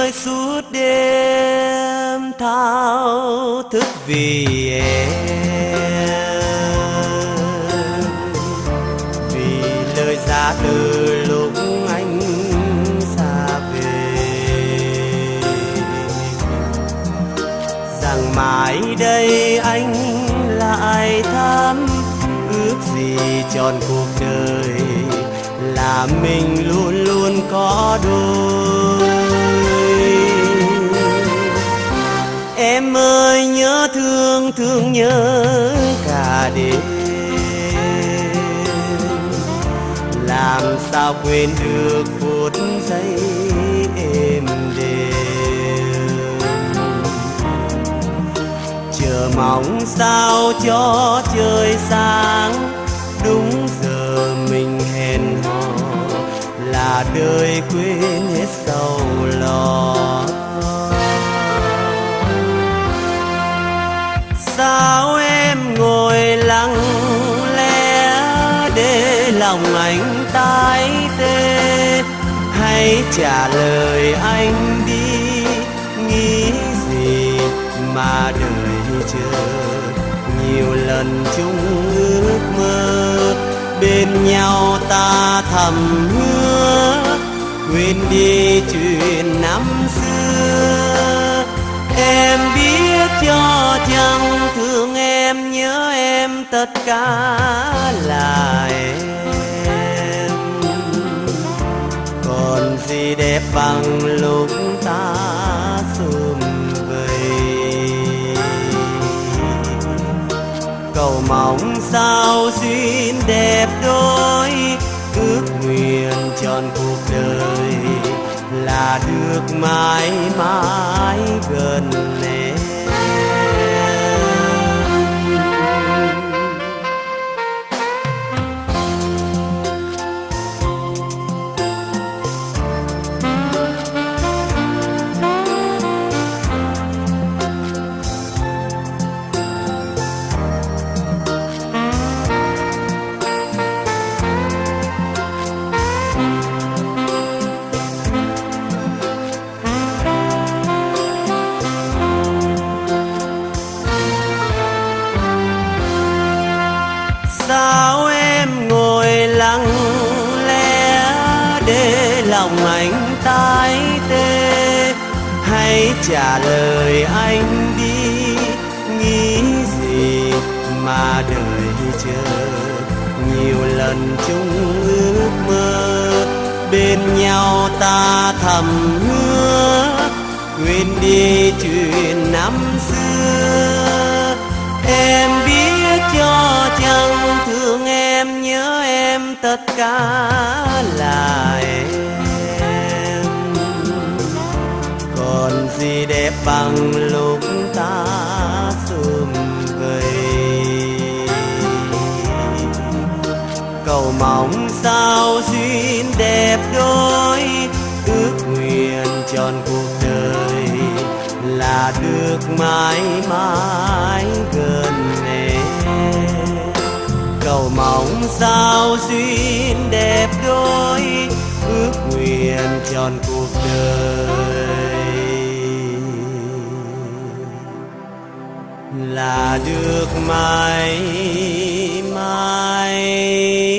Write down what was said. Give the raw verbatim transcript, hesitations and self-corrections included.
ơi suốt đêm thao thức vì em, vì lời giá từ lúc anh xa về, rằng mãi đây anh lại thắm ước gì tròn cuộc đời là mình luôn luôn có đôi. Em ơi nhớ thương thương nhớ cả đêm, làm sao quên được phút giây êm đềm, chờ mong sao cho trời sáng đúng giờ mình hẹn hò, là đời quên hết sầu lo. Sao em ngồi lặng lẽ để lòng anh tái tê, hãy trả lời anh đi, nghĩ gì mà đời chờ nhiều lần chung ước mơ, bên nhau ta thầm hứa quên đi chuyện năm xưa. Em biết cho chăng thương em nhớ em tất cả là em, còn gì đẹp bằng lúc ta sum vầy. Cầu mong sao duyên đẹp đôi, ước nguyện trọn cuộc đời là được mãi mãi gần em. Sao em ngồi lặng lẽ để lòng anh tái tê, hãy trả lời anh đi, nghĩ gì mà đời chờ nhiều lần chung ước mơ, bên nhau ta thầm hứa quên đi chuyện năm xưa. Em biết cho chăng thương em nhớ em tất cả là em, còn gì đẹp bằng lúc ta sum vầy. Cầu mong sao duyên đẹp đôi, ước nguyện trọn cuộc đời là được mãi mãi gần em. Cầu mong sao duyên đẹp đôi, ước nguyện trọn cuộc đời là được mãi mãi